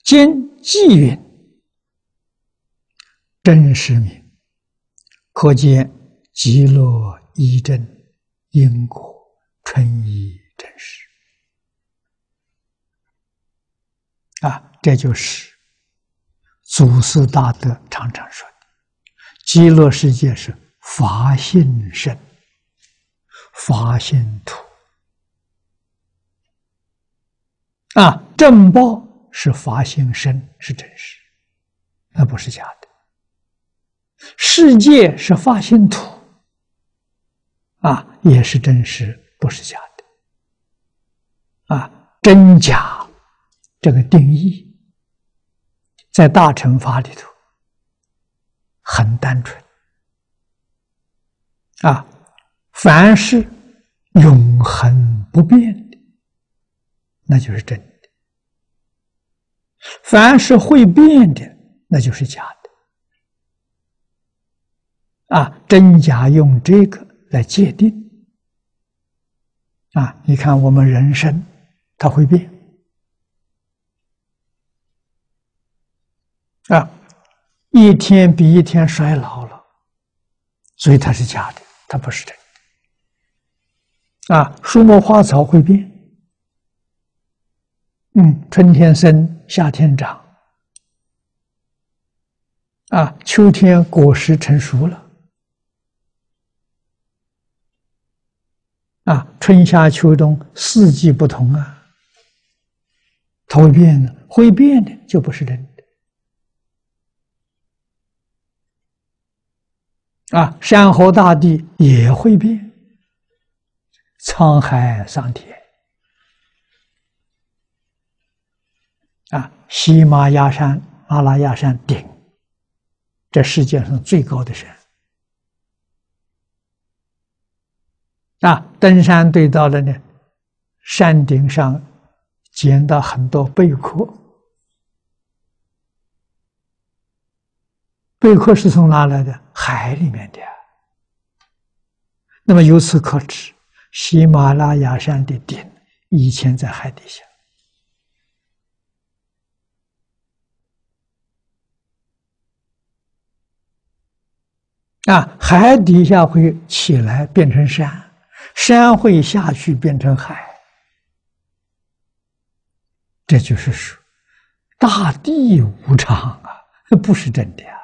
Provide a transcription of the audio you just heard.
今纪云：真实名，可见极乐依正，因果纯依真实。这就是祖师大德常常说的：极乐世界是法性身，法性土。正报是法性身，是真实，那不是假的。世界是法性土，也是真实，不是假的。真假这个定义，在大乘法里头很单纯。凡是永恒不变的，那就是真的；凡是会变的，那就是假的。真假用这个来界定。你看我们人生，它会变。一天比一天衰老了，所以它是假的，它不是真的。树木花草会变，春天生，夏天长，秋天果实成熟了，春夏秋冬四季不同它会变的，会变的就不是真的。山河大地也会变，沧海桑田。喜马拉雅山顶，这世界上最高的山。登山队到了呢，山顶上捡到很多贝壳。贝壳是从哪来的？海里面的。那么由此可知，喜马拉雅山的顶以前在海底下。海底下会起来变成山，山会下去变成海。这就是说，大地无常不是真的